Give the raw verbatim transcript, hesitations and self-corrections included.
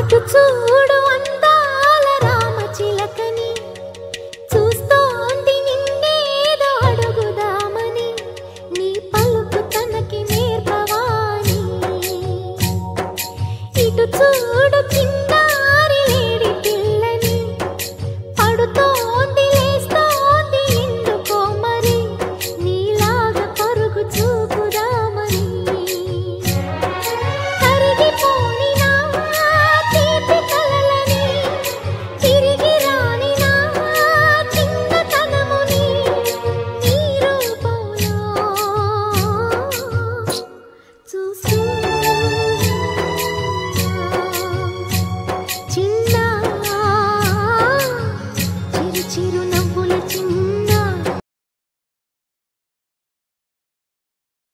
అటు చూడు అందాల రామచిలకని, చూస్తోంది నిన్నేదో అడుగుదామని, నీ పలుకు తనకి నేర్పవాని. ఇటు చూడు